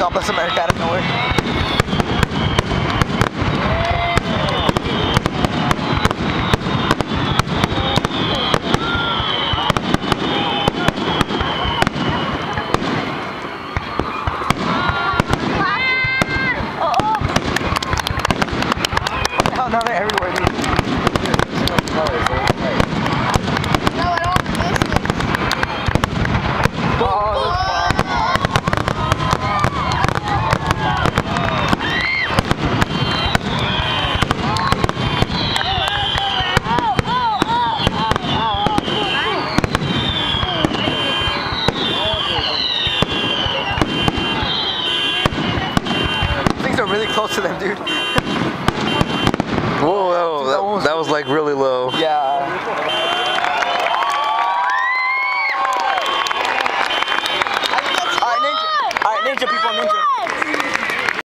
Bless America out of nowhere. Oh, now they're everywhere, dude. No, I don't miss it. Things are really close to them, dude. Whoa, that was like really low. Yeah. Alright, ninja people, ninja.